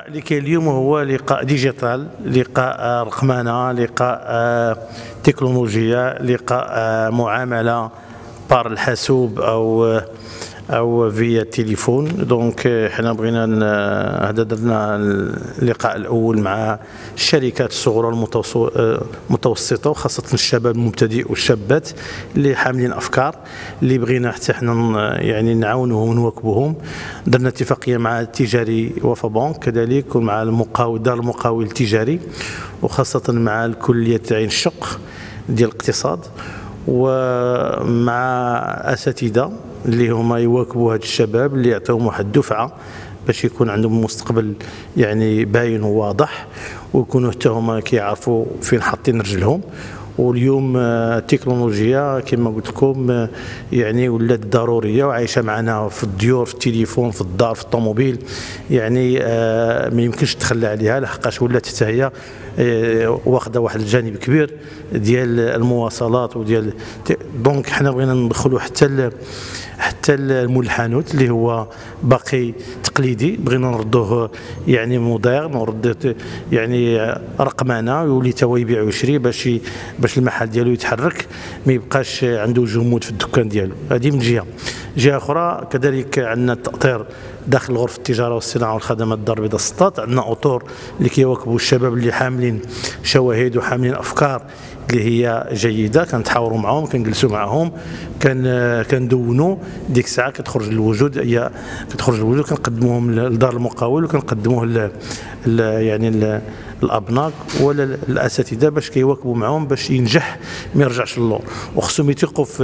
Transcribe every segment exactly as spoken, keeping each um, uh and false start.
اللقاء اللي كاين اليوم هو لقاء ديجيتال، لقاء رقمنه، لقاء تكنولوجيا، لقاء معامله بار الحاسوب او او فيا التليفون. دونك حنا بغينا هذا درنا اللقاء الاول مع الشركات الصغرى المتوسطه وخاصه الشباب المبتدئ والشابات اللي حاملين افكار اللي بغينا حتى حنا يعني نعاونوهم ونواكبوهم. درنا اتفاقيه مع التجاري وفا بنك كذلك ومع المقاول دار المقاول التجاري وخاصه مع الكليه عين الشق ديال الاقتصاد ومع اساتذه اللي هما يواكبوا هاد الشباب اللي يعطيهم واحد الدفعه باش يكون عندهم مستقبل يعني باين وواضح ويكونوا حتى هما كيعرفوا فين حاطين رجلهم. واليوم التكنولوجيا كما قلت لكم يعني ولات ضروريه وعايشه معنا في الديور، في التليفون، في الدار، في الطوموبيل، يعني ما يمكنش تخلى عليها لحقاش ولات حتى هي واخده واحد الجانب كبير ديال المواصلات وديال. دونك حنا بغينا ندخلوا حتى حتى الملحنوت اللي هو باقي تقليدي، بغينا نردوه يعني موديرن ونرد يعني رقمنه ويولي تا هو يبيع ويشري باش باش المحل ديالو يتحرك ما يبقاش عنده جمود في الدكان ديالو. هذه من جهه. جهه اخرى كذلك عندنا التاطير داخل غرفه التجاره والصناعه والخدمات الدار البيضاء السطات، عندنا اطور اللي كيواكبوا الشباب اللي حاملين شواهد وحاملين افكار اللي هي جيده، كنتحاوروا معهم، كنجلسوا معهم، كان كندونوا ديك الساعه كتخرج للوجود، هي كتخرج للوجود كنقدموهم لدار المقاول وكنقدموه يعني ال الابناء ولا الاساتذه باش كيواكبوا معهم باش ينجح ما يرجعش للور. وخصهم يثيقوا في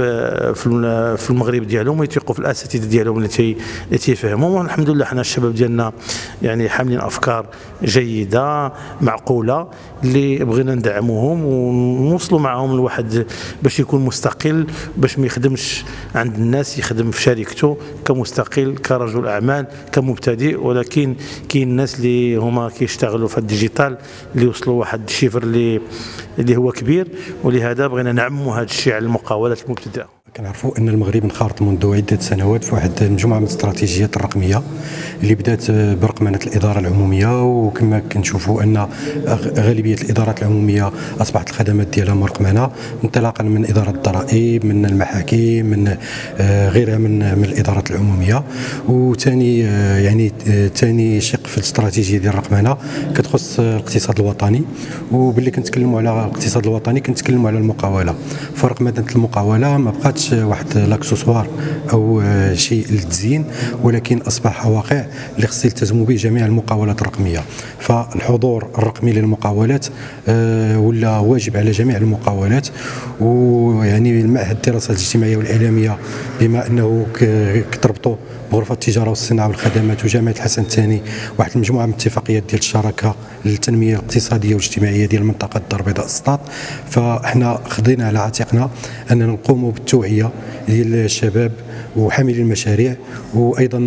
في المغرب ديالهم ويثيقوا في الاساتذه ديالهم اللي تي اللي تيفهموا. والحمد لله حنا الشباب ديالنا يعني حاملين افكار جيده معقوله اللي بغينا ندعموهم ونوصلوا معهم لواحد باش يكون مستقل، باش ما يخدمش عند الناس، يخدم في شركته كمستقل كرجل اعمال كمبتدئ. ولكن كاين الناس اللي هما كيشتغلوا في الديجيتال اللي وصلوا واحد الشيفر اللي اللي هو كبير، ولهذا بغينا نعموا هذا الشيء على المقاولات المبتدئه. كنعرفوا ان المغرب انخرط منذ عده سنوات في واحد مجموعه من الاستراتيجيات الرقميه اللي بدات برقمنه الاداره العموميه، وكما كنشوفوا ان غالبيه الادارات العموميه اصبحت الخدمات ديالها مرقمنه، انطلاقا من اداره الضرائب، من المحاكم، من غيرها من من الادارات العموميه. وثاني يعني ثاني شق في الاستراتيجيه ديال الرقمنه كتخص الاقتصاد الوطني، وباللي كنتكلموا على الاقتصاد الوطني كنتكلموا على المقاوله. فرقمنه المقاوله ما بقاتش واحد لاكسسوار او شيء للتزيين، ولكن اصبح واقع اللي خص يلتزموا به جميع المقاولات الرقميه. فالحضور الرقمي للمقاولات ولا واجب على جميع المقاولات. ويعني المعهد الدراسات الاجتماعيه والاعلاميه بما انه كتربطوا بغرفه التجاره والصناعه والخدمات وجامعه الحسن الثاني واحد المجموعه من الاتفاقيات ديال الشراكه للتنميه الاقتصاديه والاجتماعيه ديال منطقه الدار البيضاء السطات. فاحنا خدينا على عاتقنا اننا نقوموا بالتوعيه ديال الشباب وحاملين المشاريع وايضا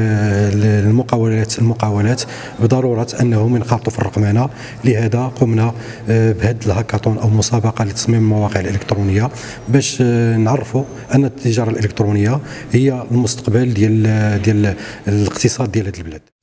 المقاولات المقاولات بضروره انهم ينخرطوا في الرقمنه. لهذا قمنا بهذا الهاكاثون او مسابقه لتصميم المواقع الالكترونيه باش نعرفوا ان التجاره الالكترونيه هي المستقبل ديال ديال الاقتصاد ديال هذه البلاد.